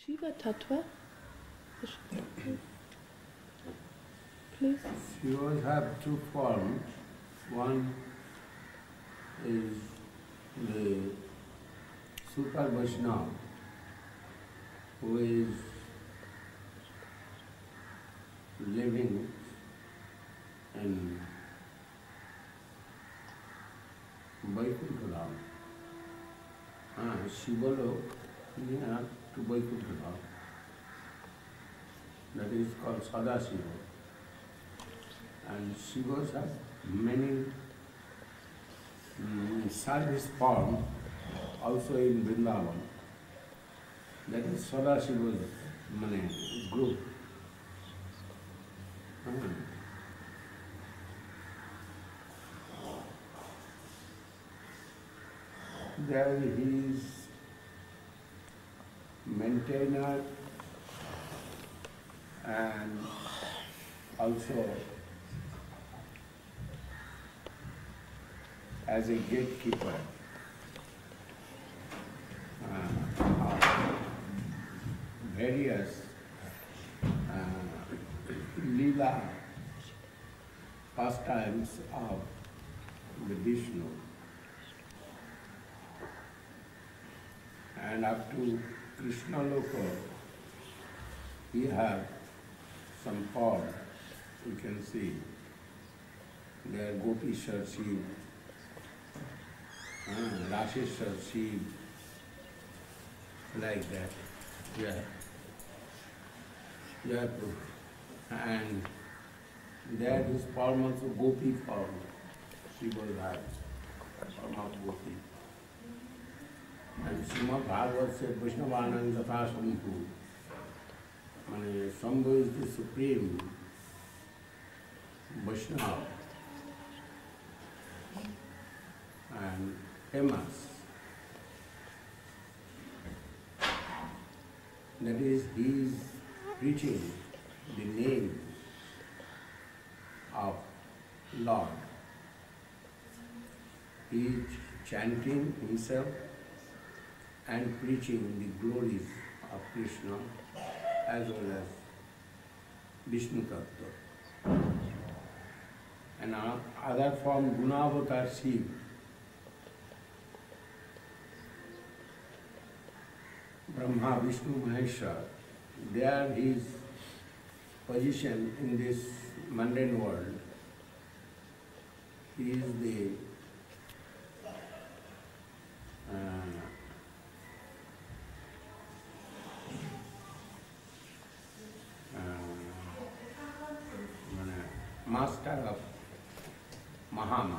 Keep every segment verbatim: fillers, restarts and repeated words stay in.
Shiva Tattva? Please. Shivas have two forms. One is the Super Vaishnava, who is living in Vaikuntha Dham. Ah, Shivalok near to Vaikuntha Dham. That is called Sadashiva. And Shivas have many um, service forms also in Vrindavan. That is Sadashiva's mane, group. Hmm. There he is maintainer and also as a gatekeeper uh, of various uh, Leela pastimes of the Vishnu. And up to Krishna Loka, we have some form, you can see. There Gopishar Shiv, uh, Rasheshwar Shiv, like that. Yeah. Yeah. And there is form also Gopi form. She will have form of Gopi. And Srimad Bhagavad said, Vaishnavanam Tatha Shambhu. And Shambhu is the supreme Vaishnava and famous. That is, he is preaching the name of Lord. He is chanting himself and preaching the glories of Krishna as well as Vishnu Tattva. And other form, Gunavatar Shiv. Brahma, Vishnu, Maheshwar, there his position in this mundane world. He is the uh, master of Mahamaya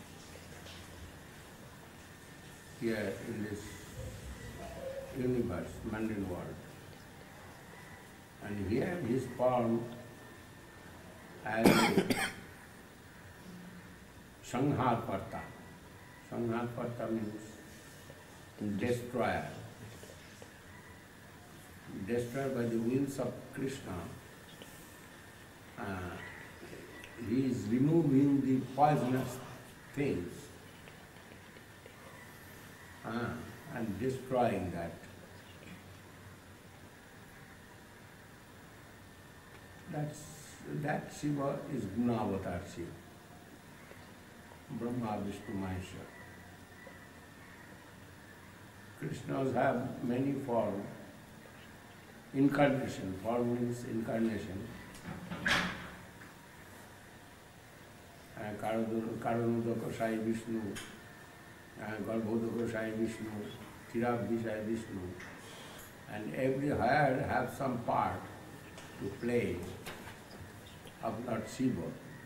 here in this universe, mundane world. And here he is formed as Sangharparta. Sangharparta means destroyer. Destroyed by the wheels of Krishna. Uh, he is removing the poisonous things uh, and destroying that. That's, that Shiva is Gunavatar Shiva. Brahma, Vishnu, Maheshwar. Krishnas have many forms. Incarnation, form means incarnation. Karanudaka Sai Vishnu, Garbhodaka Sai Vishnu, Tirabdi Sai Vishnu, and everywhere have some part to play of Lord Shiva.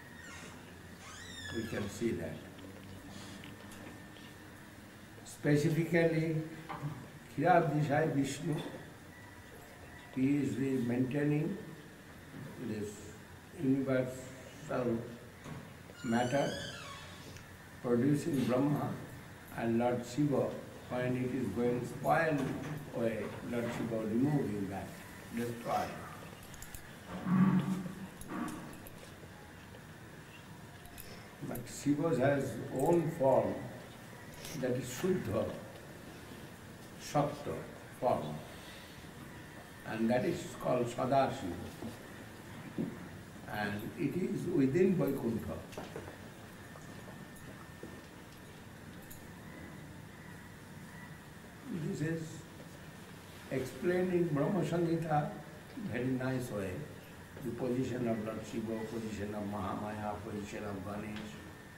We can see that. Specifically, Tirabdi Sai Vishnu, he is the maintaining this universal matter, producing Brahma, and Lord Shiva, when it is going to spoil away, Lord Shiva removing that, destroying. But Shiva has own form, that is Shuddha, Shakta form. and that is called Sadashiva. And it is within Vaikuntha. This is explained in Brahma Samhita very nice way. The position of Lord Shiva, position of Mahamaya, position of Ganesh,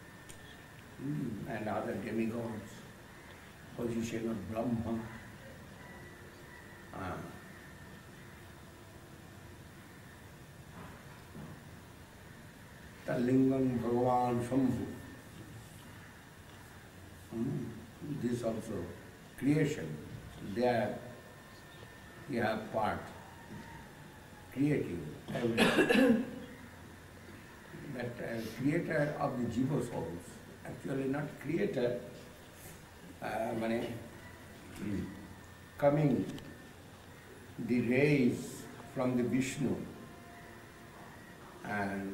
and other demigods, position of Brahma. Ah. Talingam Bhagavan Shambhu. Hmm. This also, creation, there you have part, creating, everything. That uh, creator of the Jiva souls, actually not creator, uh, mane, hmm, coming the rays from the Vishnu and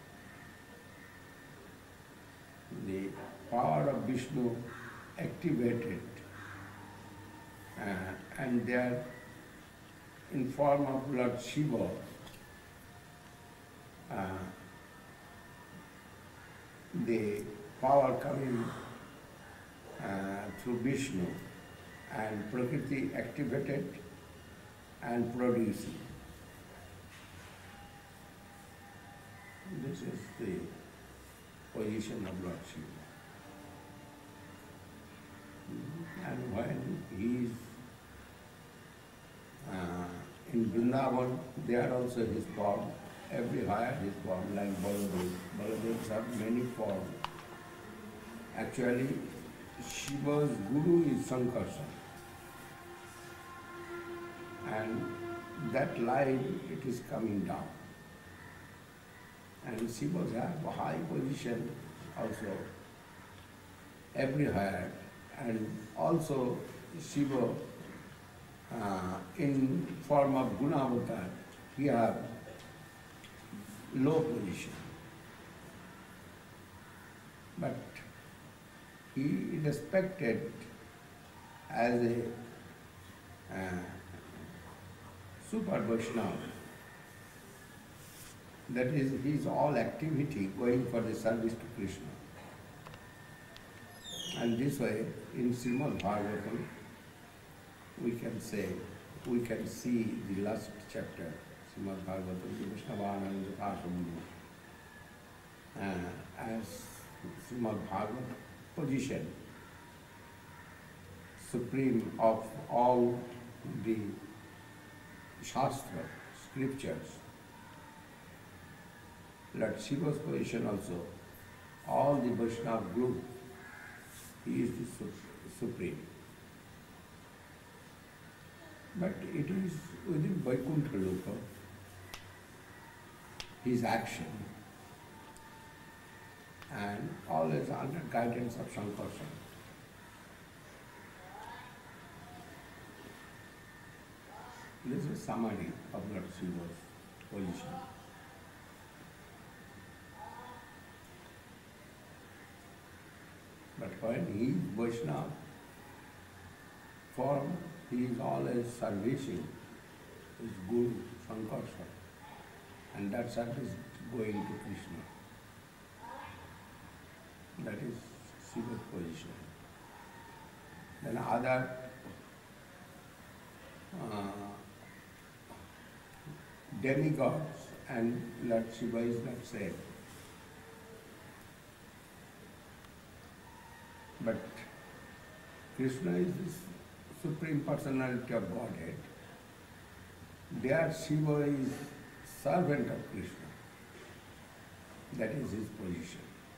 the power of Vishnu activated uh, and they are in form of Lord Shiva uh, the power coming uh, through Vishnu and Prakriti activated and producing. This is the position of Lord Shiva. And when he is uh, in Vrindavan, there also his form, everywhere his form, like Baladev. Baladevs have many forms. Actually, Shiva's guru is Sankarsana. And that line, it is coming down. And Shivas have a high position also everywhere. And also Shiva uh, in form of Gunavatar, he have low position. But he is respected as a uh, super Vaishnava. That is his all activity going for the service to Krishna. And this way, in Srimad Bhagavatam, we can say, we can see the last chapter, Srimad Bhagavatam, the Vaishnavananda Pasambhu, uh, as Srimad Bhagavatam position, supreme of all the Shastra, scriptures. Lord Shiva's position also, all the Vaishnava group, he is the supreme. But it is within Vaikuntha Loka, his action, and always under guidance of Sankarsana. This is summary of Lord Shiva's position. But when he is Vaishnava form, he is always servicing his Guru, Sankarsana, and that service going to Krishna. That is Shiva's position. Then other uh, demigods and Lord Shiva is not said. But Krishna is the Supreme Personality of Godhead. There Shiva is servant of Krishna. That is his position.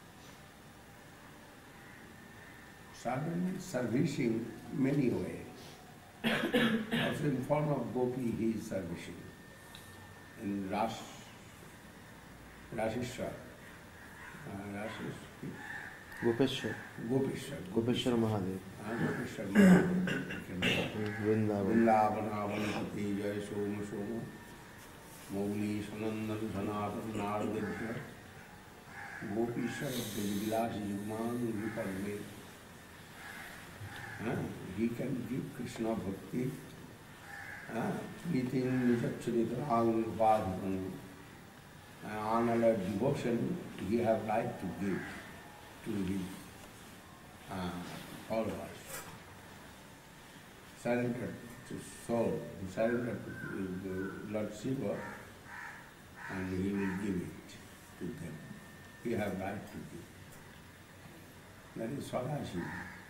Servant means servicing many ways. Also in form of gopi he is servicing. In Ras, Rasishwar, uh, Rasishwar, Gopeshwar. Gopeshwar. Gopeshwar Mahadev. Gopeshwar Mahadev. Vrindavan. Vrindavan Avanapati Jai Soma Soma. Mowgli Sanandan Sanatan Nardadya. Gopeshwar Vilas Yugman Vipadve. He can give Krishna Bhakti Within Nichacharitarang Padhan, honor devotion he have right to give to his uh, followers. Surrendered to soul, he surrendered to the Lord Shiva, and he will give it to them. He have right to give. That is Sadashiva.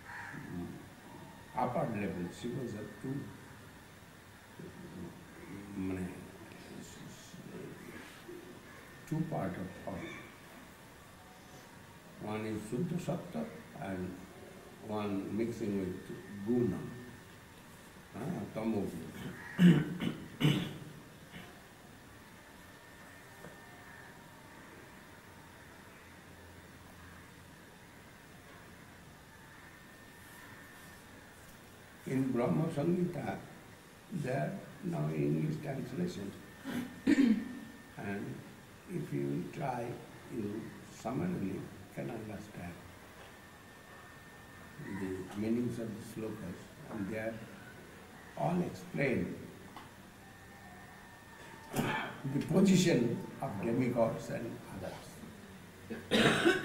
Upper level, Shivas are two, mane, two part of form. One is Suddha Sattva and one mixing with Guna, ah, Tamo Guna. In Brahma Samhita, there now English translation. And if you try, you summarily can understand the meanings of the slokas, and they are all explained the position of demigods and others.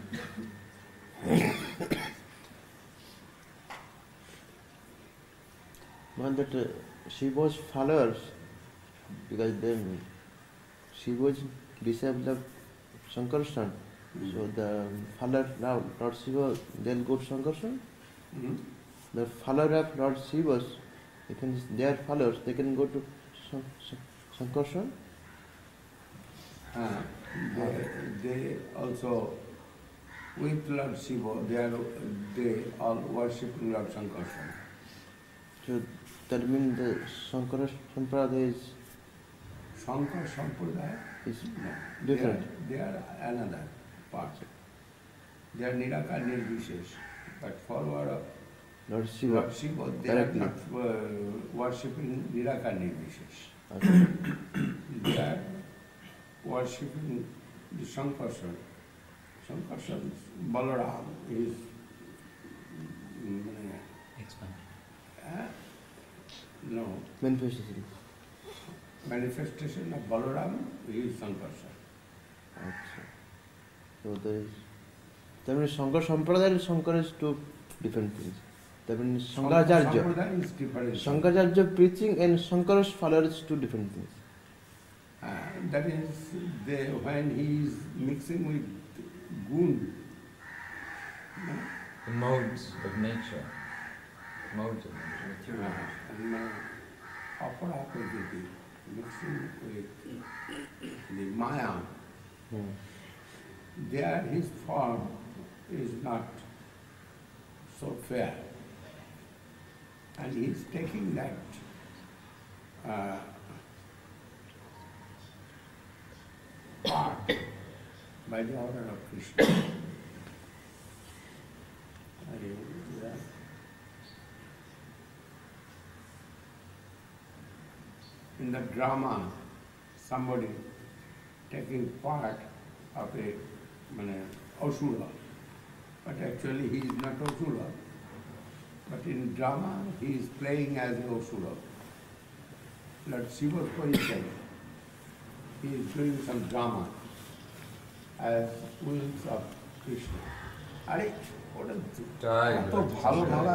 Well, that uh, Shiva's followers, because then Shiva's disciple of Shankarshan, mm-hmm. so the follower now Lord Shiva, they'll go to Shankarshan. Mm-hmm. The follower of Lord Shiva's, they can, their followers, they can go to Shankarshan. Uh, they, they also, with Lord Shiva, they are they all worshipping Lord Shankarshan. So that means the Shankara Sampradaya is Shankara Sampradaya is no, different. They are, they are another part. They are Nirakar Nirvishesh, but forward of Lord Shiva, Lord Shiva, they directly. are not uh, worshipping Nirakar Nirvishesh. Okay. They are worshipping the Shankarshan. Shankarshan, Balaram is mm, Expand. uh, no Manifestation. manifestation of Balaram is Shankarshan. Okay. So there is. That means Shankara Sampradaya and Shankara is two different things. That means Shankaracharya. Sampradaya is different. Shankaracharya preaching and Shankara's followers two different things. Uh, that is, they, when he is mixing with gun, no? The modes of nature. Modes of nature. uh, and uh, Aparapragati, mixing with the Maya, Hmm. there his form is not so fair. And he is taking that uh, part by the order of Krishna. And, uh, in the drama, somebody taking part of a mane, Asura, but actually he is not Asura. But in drama, he is playing as an Asura. Lord Shiva's position, he is doing some drama as wings of Krishna. Are what is it? কত ভালো ভালো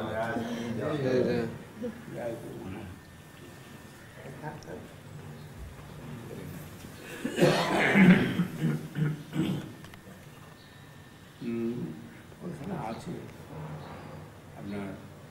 ওখানে আছে আপনার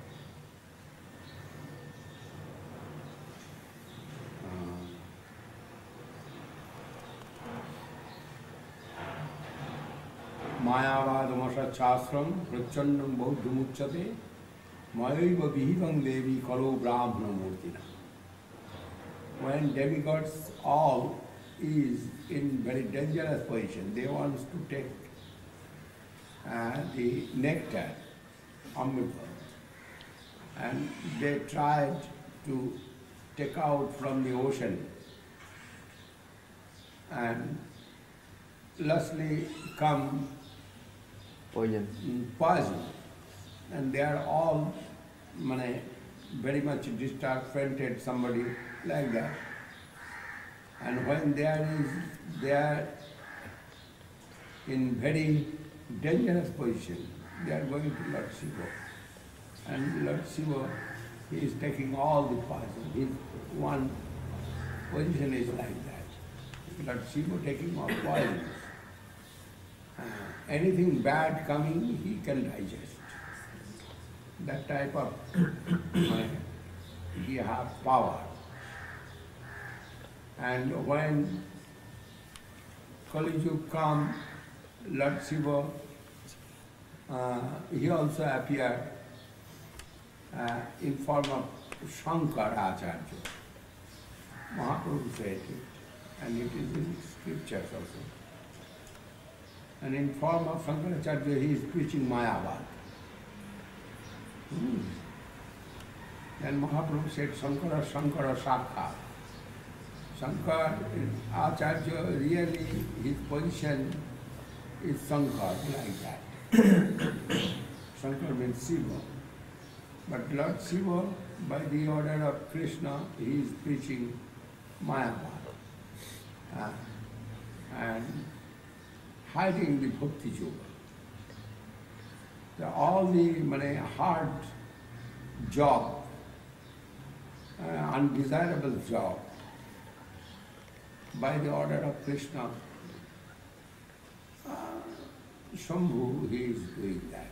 মায়াবাদমশাশ্রম প্রচ্ছন্নম বৌদ্ধমুচ্যতে ময়ৈব বিহিতং দেবী কলো ব্রাহ্মণ মূর্তিনা. When demigods all is in very dangerous position, they want to take uh, the nectar, Amrita, and they tried to take out from the ocean and lastly come Poison. poison, and they are all mane, very much disturbed, fainted, somebody like that. And when there is, they are in very dangerous position, they are going to Lord Shiva. And Lord Shiva, he is taking all the poison. His one position is like that. Lord Shiva taking all poisons. Uh, anything bad coming, he can digest. That type of, uh, he have power. And when Kali Yuga come, Lord Shiva, uh, he also appeared uh, in form of Shankara Acharya. Mahaprabhu said it, and it is in scriptures also. And in form of Shankaracharya, he is preaching Mayavad. Hmm. Then Mahaprabhu said, Shankara, Shankara, Shakha. Shankara Acharya, really his position is Shankara, like that. Shankara means Shiva. But Lord Shiva, by the order of Krishna, he is preaching Mayavad. Uh, and hiding the Bhakti Yoga. The, all the mane, hard job, uh, undesirable job, by the order of Krishna, uh, Shambhu, he is doing that.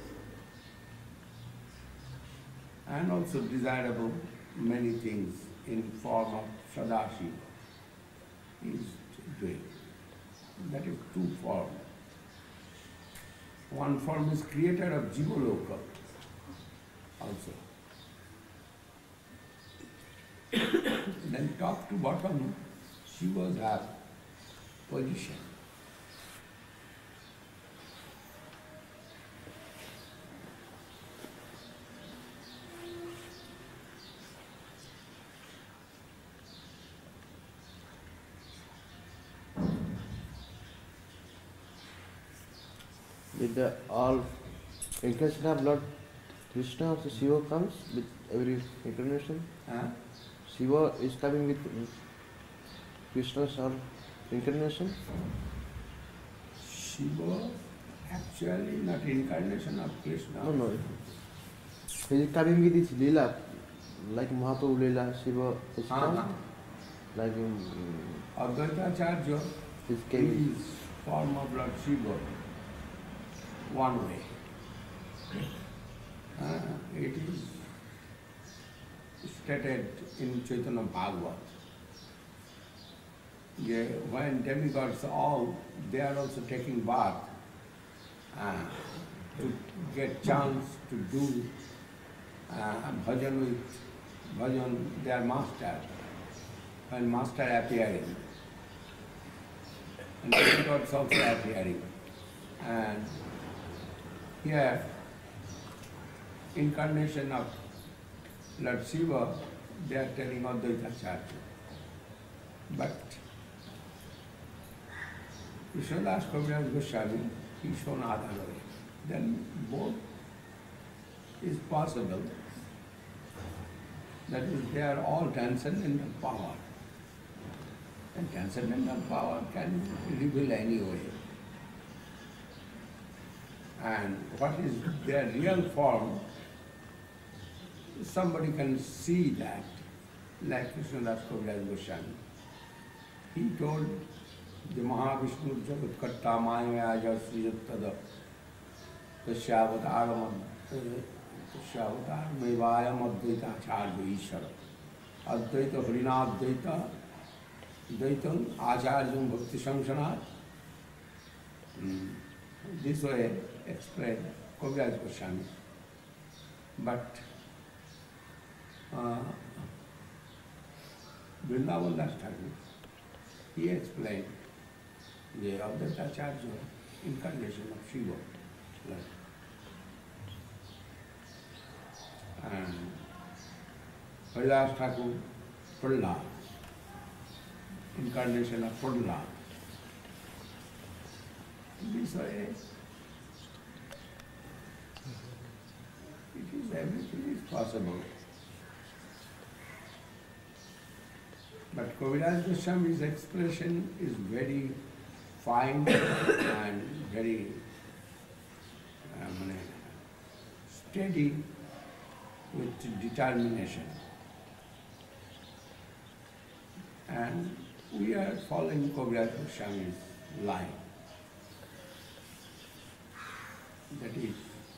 And also desirable many things in form of Sadashiva, he is doing. That is two forms. One form is creator of Jivaloka also. Then top to bottom, Shivas have position. With the all incarnation of Lord Krishna, also Shiva comes with every incarnation. Huh? Shiva is coming with Krishna's all incarnation. Shiva actually not incarnation of Krishna. No, no. He is coming with his Leela, like Mahaprabhu Leela, Shiva is come. Uh-huh. Like in Advaita Acharya his case. is form of Lord Shiva, one way. Uh, it is stated in Chaitanya Bhagavat. Yeah, when demigods all, they are also taking bath uh, to get chance to do uh, bhajan with bhajan, their master, when master appearing. And demigods also appearing. And here, incarnation of Lord Shiva, they are telling Advaita Acharya. But Krishnadas Kaviraj Goswami, he shown other way. Then both is possible. That is, they are all transcendental power. And transcendental power can reveal any way. And what is their real form, somebody can see that, like Krishnadas Kaviraj Goswami. He told the Mahavishnu Jagat Katta Mayaya Sriyatada Tashyavatar Tashyavatar Mevayam Advaita Acharya Ishara Advaita Harina Advaita Dvaitam Acharyam Bhakti Sansanat. This way explained Kaviraj Goswami. But uh, Vrindavan Das Thakur, he explained the Advaita Acharya incarnation of Shiva. And Haridas Thakur, Prahlad, incarnation of Prahlad. This way, it is everything is possible. But Kaviraj Goswami's expression is very fine and very um, steady with determination. And we are following Kaviraj Goswami's line. That is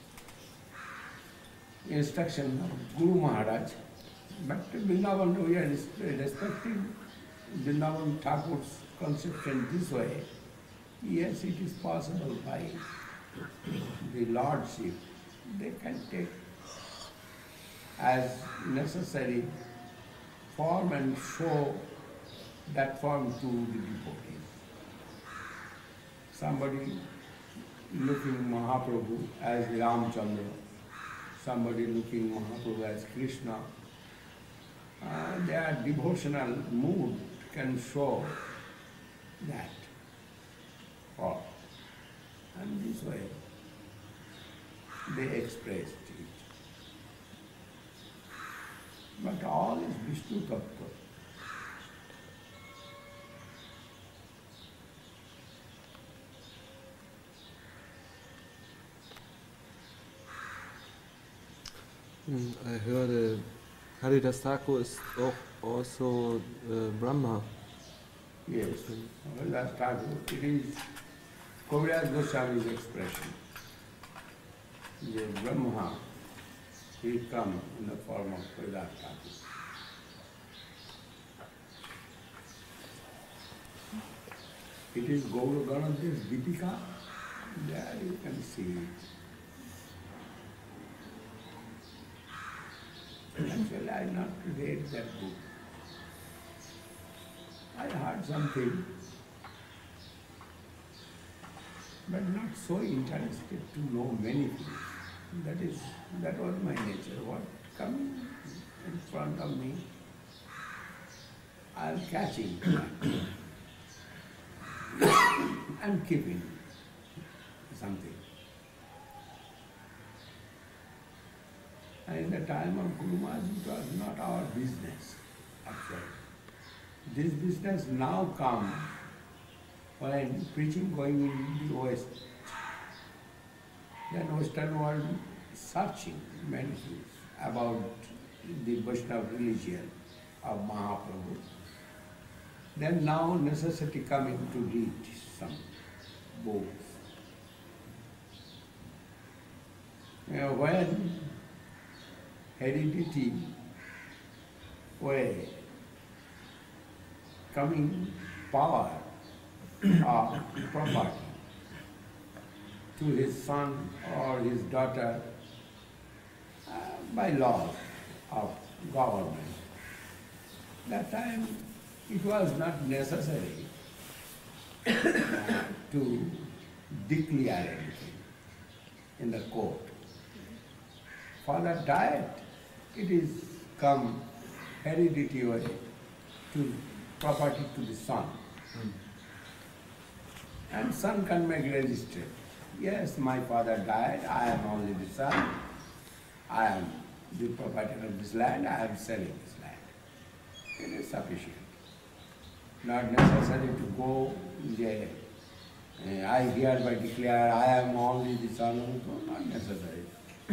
instruction of Guru Maharaj. But Vrindavan, we are respecting Vrindavan Thakur's conception this way. Yes, it is possible by the Lordship. They can take as necessary form and show that form to the devotees. Somebody looking Mahaprabhu as Ramchandra, somebody looking Mahaprabhu as Krishna. Uh, their devotional mood can show that form. And this way they expressed it. But all is Vishnu Tattva. Mm, I heard uh, Haridas Thakur is al- also uh, Brahma. Yes, Haridas Thakur, it is Kaviraj Goswami's expression. The Brahma, he come in the form of Haridas Thakur. It is Gaura Ganadev's Deepika, there you can see it. Actually, I have not read that book. I heard something, but not so interested to know many things. That is, that was my nature. What coming in front of me, I am catching and keeping something. And in the time of Guru Maharaj, it was not our business, actually. This business now comes when preaching going in the West. Then Western world is searching many things about the Vaishnava religion of Mahaprabhu. Then now necessity coming to read some books. You know, when heredity way coming power of property to his son or his daughter uh, by law of government. That time it was not necessary uh, to declare anything in the court. For that diet, it is come heredity way to property to the son. Mm. And son can make register. Yes, my father died, I am only the son, I am the proprietor of this land, I am selling this land. It is sufficient. Not necessary to go, yeah, I hereby declare I am only the son of God, not necessary.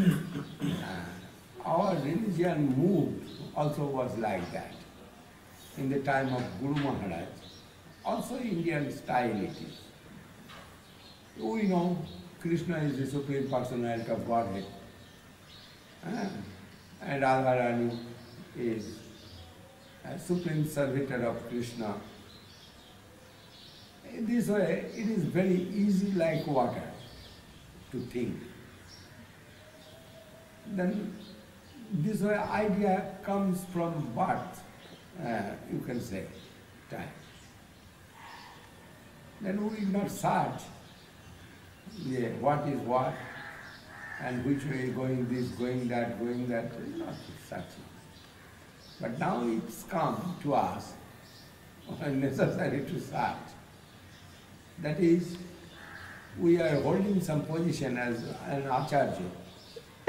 uh, our religion mood also was like that. In the time of Guru Maharaj, also Indian style it is. We know Krishna is the Supreme Personality of Godhead. Ah, and Radharani is a Supreme Servitor of Krishna. In this way, it is very easy like water to think. Then this way idea comes from birth, uh, you can say, time. Then we will not search yeah, what is what and which way going this, going that, going that, not searching. But now it's come to us, necessary to search. That is, we are holding some position as an acharya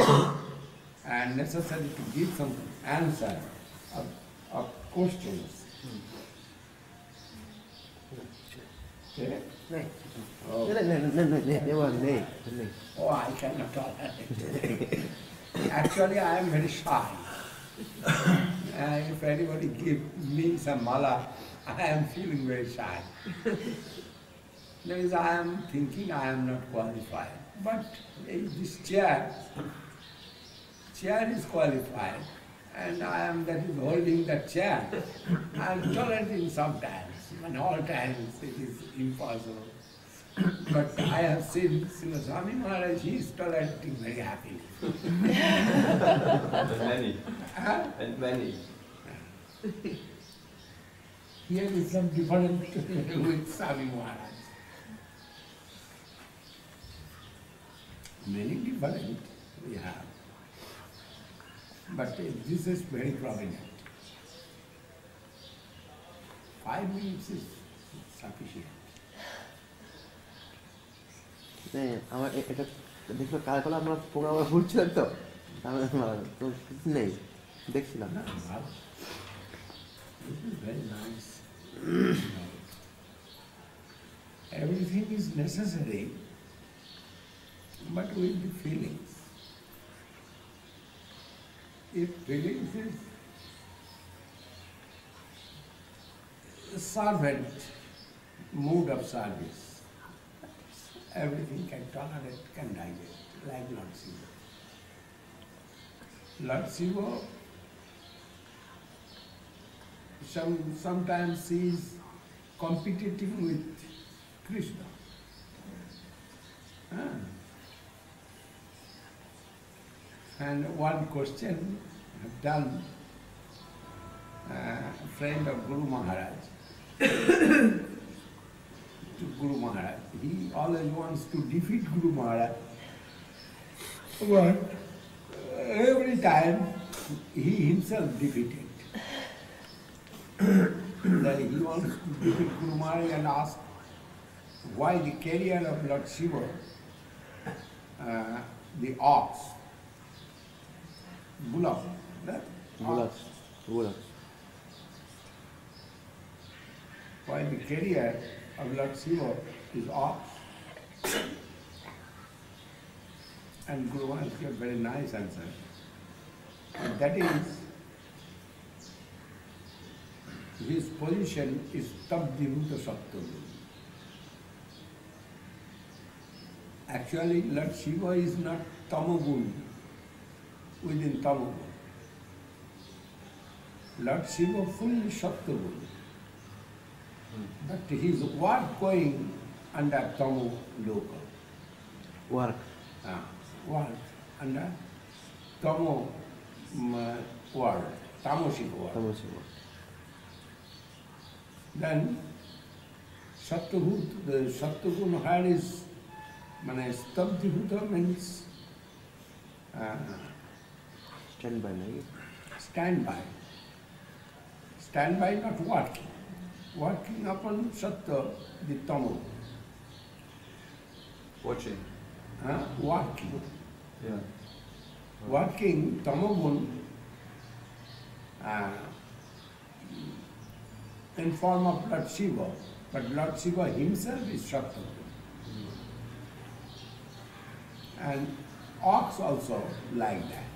and necessary to give some answer of, of questions Okay? No, Oh. no, no, no, no, never, no, no. Oh, I cannot tolerate it. Actually, I am very shy. And if anybody give me some mala, I am feeling very shy. Because I am thinking I am not qualified. But eh, this chair, chair is qualified, and I am that is holding the chair. I am tolerating sometimes, and all times it is impossible. But I have seen Srila Swami Maharaj, he is tolerating very happily. And many. Huh? And many. Here is some different with Swami Maharaj. Many different we have. But uh, this is very prominent. Five minutes is sufficient. আমার এ- এটা দেখলো কাল কাল আমরা প্রোগ্রামে ঘুরছিলাম তো আমি তো কিছু নেই দেখছিলাম No, well, this is very nice. Everything is necessary, but with the feelings. If feelings is a servant mood of service, everything can tolerate, can digest, like Lord Shiva. Lord Shiva some, sometimes he is competing with Krishna. Ah. And one question I've done, uh, a friend of Guru Maharaj, to Guru Maharaj. He always wants to defeat Guru Maharaj. But every time he himself defeated. Then he wants to defeat Guru Maharaj and ask why the carrier of Lord Shiva, uh, the ox, bullock, that গোলাপ ox, গোলাপ why the carrier of Lord Shiva is ox. And Guru Maharaj gave a very nice answer. And that is, his position is Tabdhiruta Saptagun. Actually, Lord Shiva is not Tamagun, within Tamagun. Lord Shiva fully Saptagun. But his work going under Tamu Loka. Work Ah, work under Tamu um, world, Tamasic world. তামসিক Then Sattvagut, the Sattvagun where is, mane Stabdhihuta means uh, stand by নাকি standby. Standby, not working. Working upon Sattva, the Tamu. Watching. Huh? Working. Yeah. Working Tamagun uh, in form of Lord Shiva, but Lord Shiva himself is Sattvagun. And ox also like that.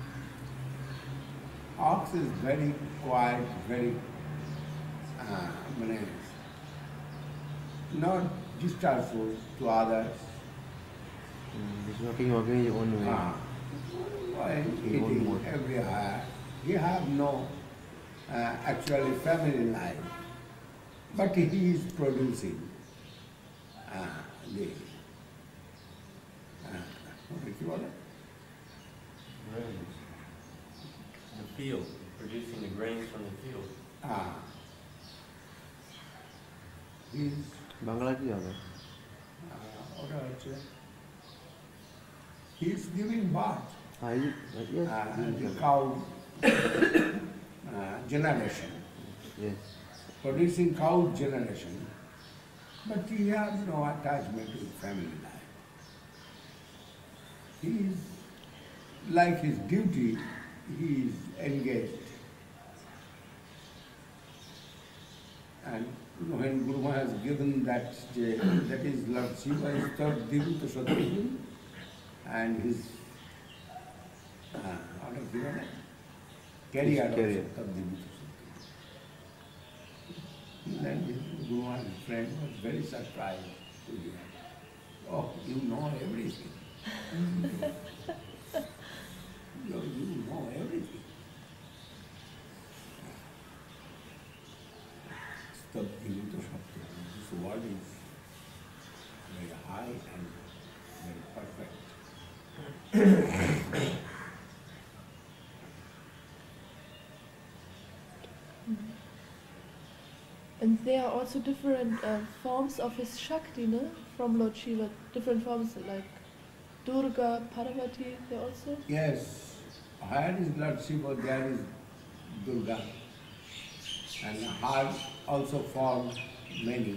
Ox is very quiet, very uh, mane, not disturbful to others. Walking walking own way Ah, while He won't eating work. everywhere, he have no uh, actually family life, but he is producing uh, the uh, what do you call it? Grains. The field, producing the grains from the field. Ah, he is Bangla কি হবে uh, what do I say? He is giving birth. I yes Uh, the cow uh, generation, yes producing cow generation, but he has no attachment with family life. He is, like his duty, he is engaged. And when Guru Maharaj has given that, uh, that is Lord Shiva is third Divi to Satyajit, and his uh, out of given it, carry out of Carrier. third Divi to Satyajit. Then his Guru Maharaj's friend was very surprised to hear, oh, you know everything. you, you know everything. Stop giving to Shakti. This word is very high and very perfect. And there are also different uh, forms of his Shakti, no? From Lord Shiva. Different forms like Durga, Parvati, they also? Yes, where is Lord Shiva, there is Durga. And her also formed many.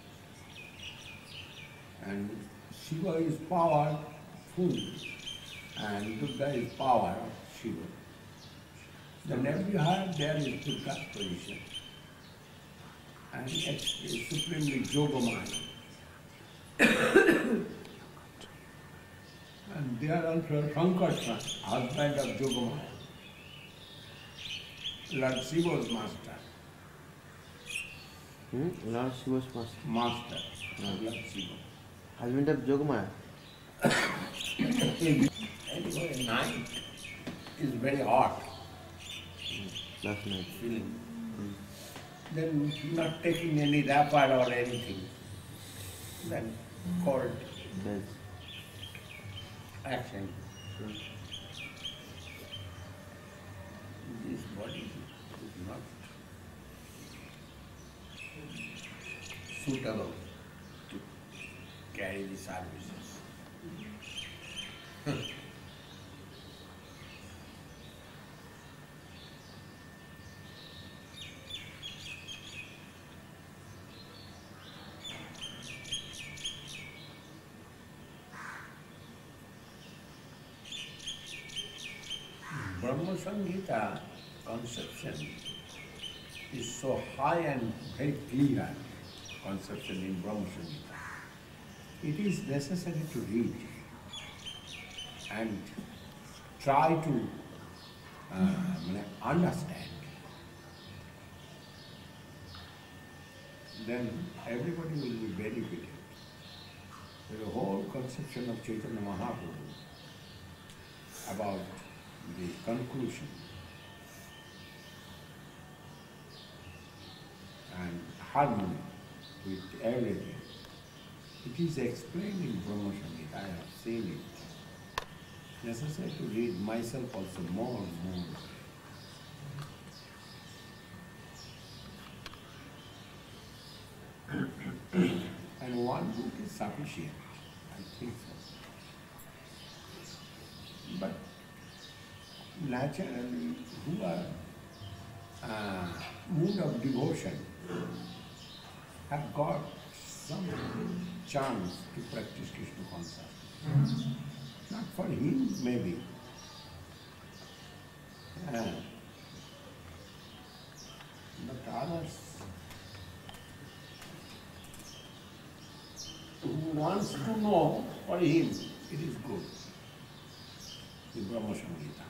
And Shiva is powerful and Durga is power of Shiva. Then everywhere there is Durga's position. And it's supremely Yogamaya. And they are also Sankarshan, husband of Yogamaya. Lord Shiva's master. Hmm? Lord Shiva's master. Master, not Lord Shiva. Husband of Yogamaya. Anyway, night is very hot, Last night. feeling. Then not taking any wrapper or anything. Then cold Yes. action. This body is not suitable to carry the services. Brahma Samhita conception is so high and very clear conception in Brahma Samhita. It is necessary to read and try to uh, understand. Then everybody will be benefited. The whole conception of Chaitanya Mahaprabhu about the conclusion and harmony with everything. It is explained in Brahma Samhita. I have seen it. Necessary to read myself also more and more. And one book is sufficient, I think so. But naturally, who are uh, mood of devotion have got some chance to practice Krishna consciousness. Not for him, maybe. Uh, but others who wants to know, for him, it is good. The Brahma Samhita.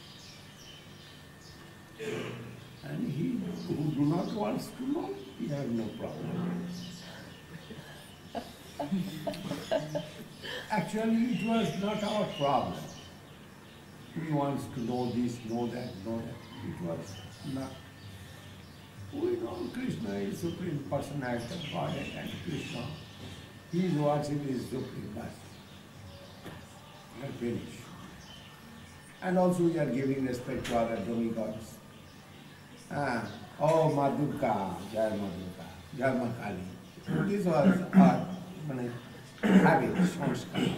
And he who do not want to know, he has no problem. Actually, it was not our problem. He wants to know this, know that, know that. It was not. We know Krishna is Supreme Personality of Godhead, and Krishna, his worship is Supreme Master. We are finished. And also we are giving respect to other demigods. Ah, oh, Madhurka, Jai Madhurka, Jai Ma Kali. This was our habit, sanskar.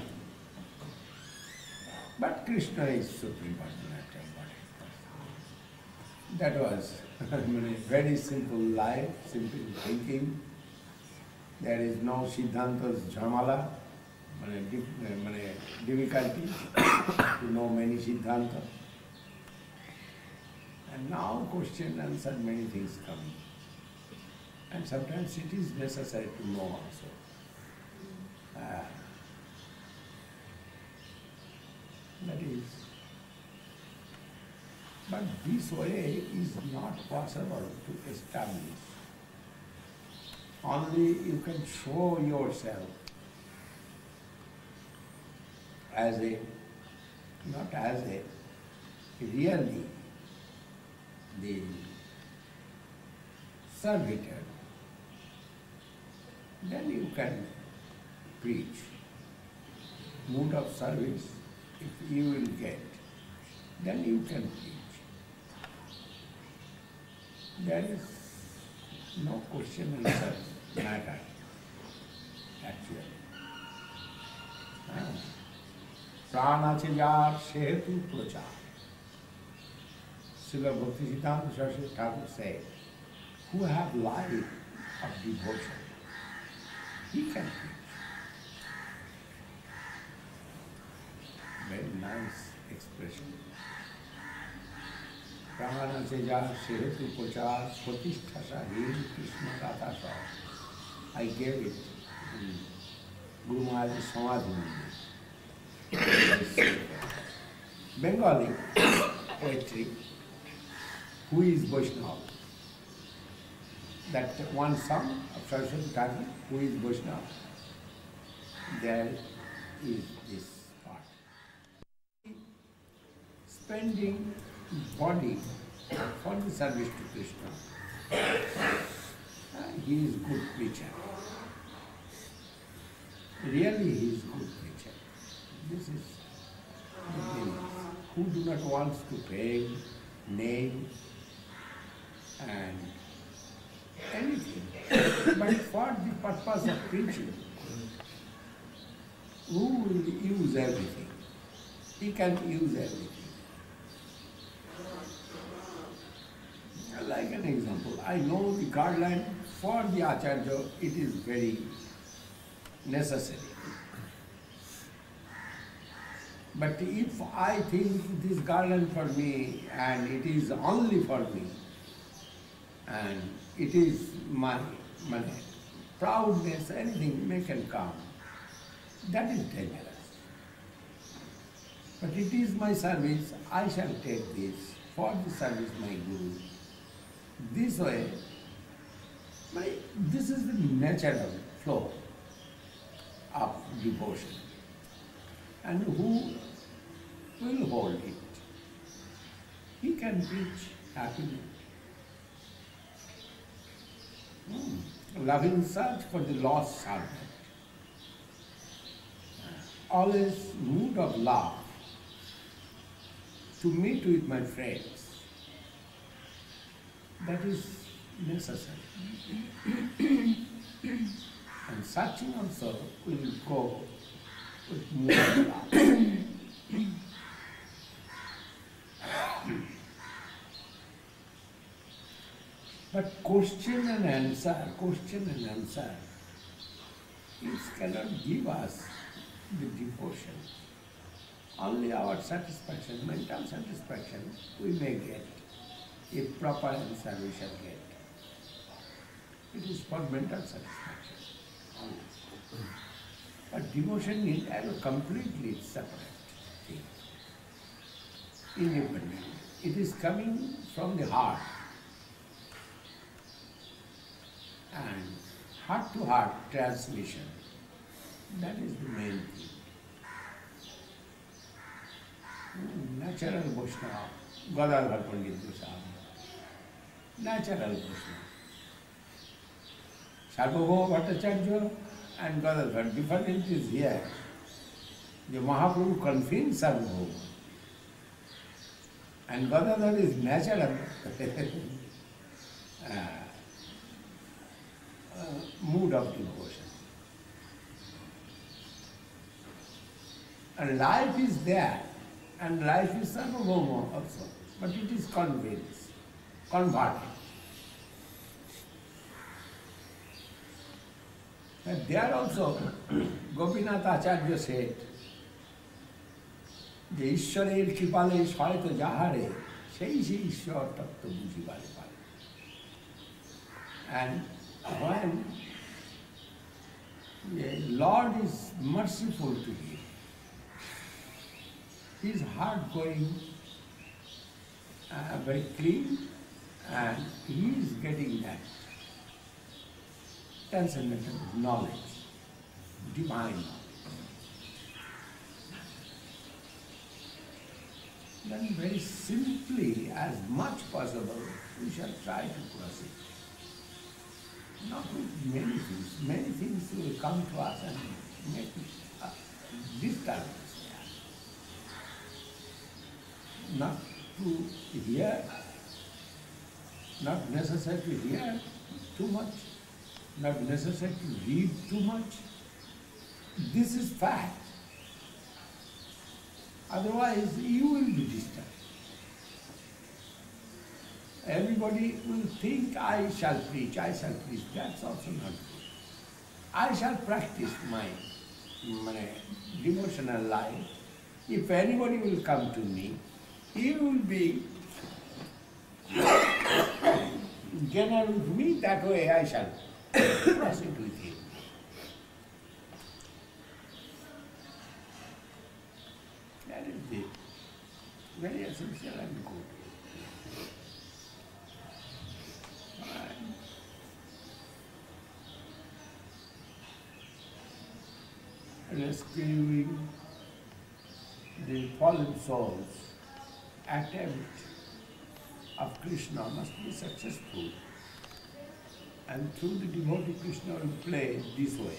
But Krishna is Supreme Personality of Godhead. That was a very simple life, simple thinking. There is no Siddhanta's Jhamala, difficulty to know many Siddhanta. And now question, answer, many things come. And And sometimes it is necessary to know also. Uh, that is. But this way is not possible to establish. Only you can show yourself as a, not as a, really the servitor, then you can preach. Mood of service, if you will get, then you can preach. There is no question and answer matter, actually. Prana jar sehetu prachar. Srila Bhaktisiddhanta Saraswati Thakur said, who have life of devotion, he can preach. Very nice expression. Prana jar sehetu prachar pratishtha sahil Krishna Katha sa. I gave it in Guru Maharaj's Samadhi Mandir. Bengali poetry, who is Vaishnava? That one song of Saraswati Thakur, who is Vaishnava? There is this part. Spending body for the service to Krishna. Uh, he is good preacher. Really he is good preacher. This is the thing. Who do not want to pay, name, and anything. But for the purpose of preaching, who will use everything? He can use everything. Like an example, I know the guideline for the Acharya, it is very necessary. But if I think this guideline for me and it is only for me, and it is my, my proudness, anything may can come, that is dangerous. But it is my service, I shall take this for the service my Guru. This way, my, this is the natural flow of devotion. And who will hold it? He can preach happily. Hmm. Loving search for the lost servant. Always mood of love to meet with my friends. That is necessary. And searching also will go with mood of love. But question and answer, question and answer, it cannot give us the devotion. Only our satisfaction, mental satisfaction, we may get. If proper answer we shall get. It is for mental satisfaction only. But devotion is a completely separate thing. Independent. It is coming from the heart. And heart to heart transmission. That is the main thing. Natural Vaishnava, Gadadhar Pandit Goswami. Natural Vaishnava. Sarvabhauma Bhattacharya and Gadadhar, difference is here. The Mahaprabhu convened Sarvabhauma. And Gadadhar is natural. uh, uh, mood of devotion. And life is there, and life is Sarvabhauma also, but it is convinced, converted. And there also, Gopinath Acharya said, যে ঈশ্বরের কৃপালে হয়তো যাহারে সেই সেই ঈশ্বর তত্ত্ব বুঝিবারে পারে। And when the Lord is merciful to you, He is hard-going, uh, very clean, and He is getting that transcendental knowledge, divine knowledge. Then very simply, as much possible, we shall try to proceed. Not with many things. Many things will come to us and make uh, disturbance. Not to hear, not necessary to hear too much, not necessary to read too much. This is fact. Otherwise, you will be disturbed. Everybody will think, I shall preach, I shall preach. That's also not good. I shall practice my, my devotional life. If anybody will come to me, he will be general with me, that way I shall proceed with him. That is the very essential and good. Rescuing the fallen souls, attempt of Krishna must be successful. And through the devotee Krishna will play this way.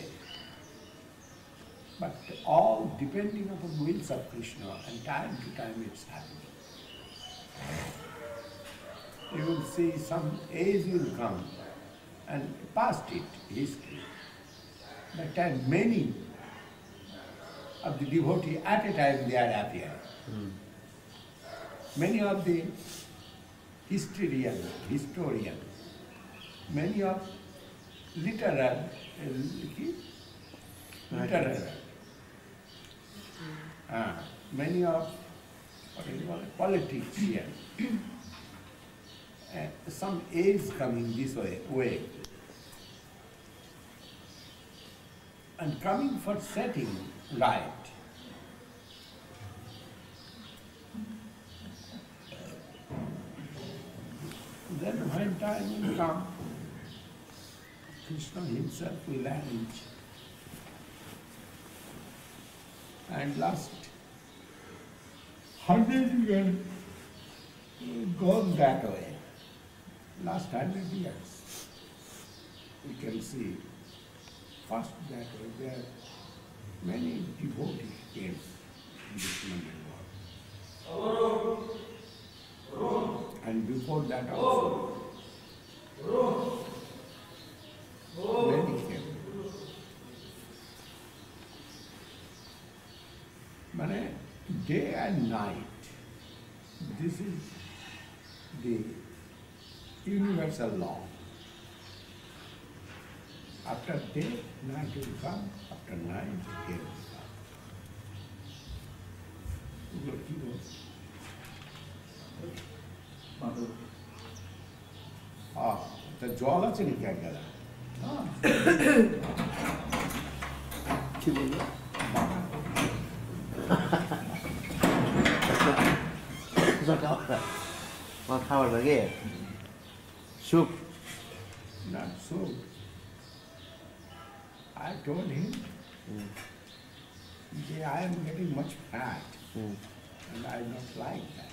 But all depending upon the wills of Krishna, and time to time it's happening. You will see some age will come, and past it, history. That time many of the devotees at a time they are appearing. Mm. Many of the historians, historians, many of literal, literal, uh, many of what do you call it, politicians. uh, some age coming this way, way. And coming for setting right. Then when time will come, Krishna himself will arrange. And last hundred years goes that way. Last hundred years, we can see first that way there many devotees came in this world. And before that also, many came. Mane, day and night, this is the universal law. After day, night will come, after night, day will come. Good, good. Ah, the jwala se nikya gaya. Ah. What happened again? Soup. Not so. I told him, mm. yeah, I am getting much fat, mm. and I don't like that.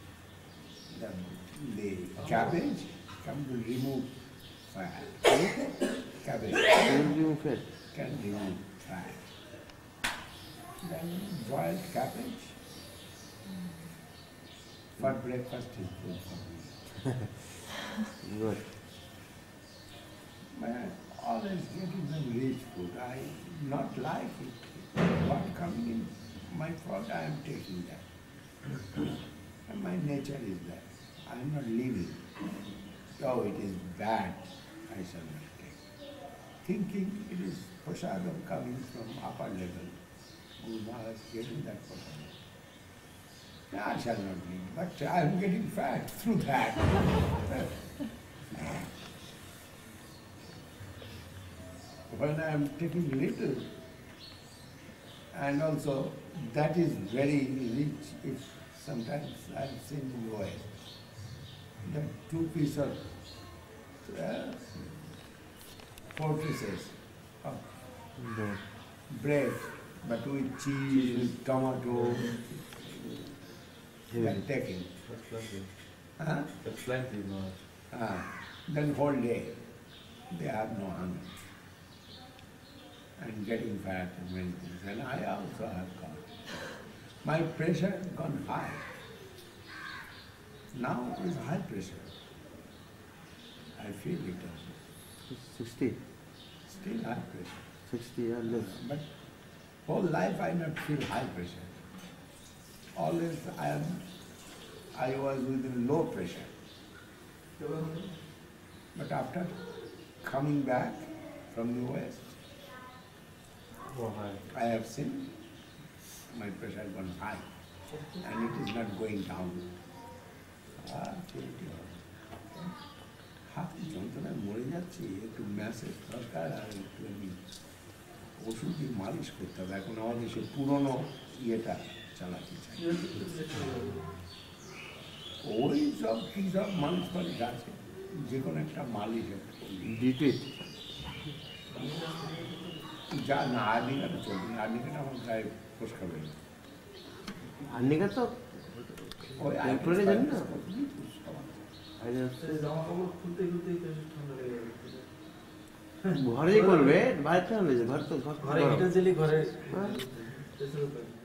The, the cabbage can remove fat. Cabbage can remove fat. Can remove fat. Then boiled cabbage for breakfast is good for me. Good. But always getting some rich food. I not like it. What coming in my throat, I am taking that. And my nature is that. I am not living. Oh, it is bad. I shall not take. Thinking it is prasadam coming from upper level. Guru Maharaj getting that prasadam. I shall not live. But I am getting fat through that. when I am taking little, and also that is very rich. If sometimes I have seen in the West, that two pieces of uh, four pieces of Bread. bread, but with cheese, with tomato, Heavy. and taking. That's plenty. Huh? That's plenty, Maharaj. Ah, then whole day they have no hunger and getting fat and many things. And I also have got. My pressure has gone high. Now is high pressure. I feel it also. sixty. Still high pressure. sixty or less. But whole life I not feel high pressure. Always I am, I was with low pressure. But after coming back from the West, I have seen my pressure gone high and it is not going down. Ah, হাত যন্ত্রণায় মরে যাচ্ছি, একটু message দরকার আর একটু আমি ওষুধ দিয়ে মালিশ করতে হবে। এখন আমাদের সে পুরনো ইয়েটা চালাতে চাই। ওই সব কী সব মালিশ ফালিশ আছে, যে কোনো একটা মালিশ একটা করবি। ডিটুইট। যা না আর্নিকাটা চলবে না, আর্নিকাটা আমার গায়ে ফোস খাবে না। আর্নিকা তো ওই টেম্পোরারি জানি না। ঘরে করবে, বাইরে ঘরে তো ঘর ঘরে হিটার জ্বালিয়ে ঘরে হ্যাঁ।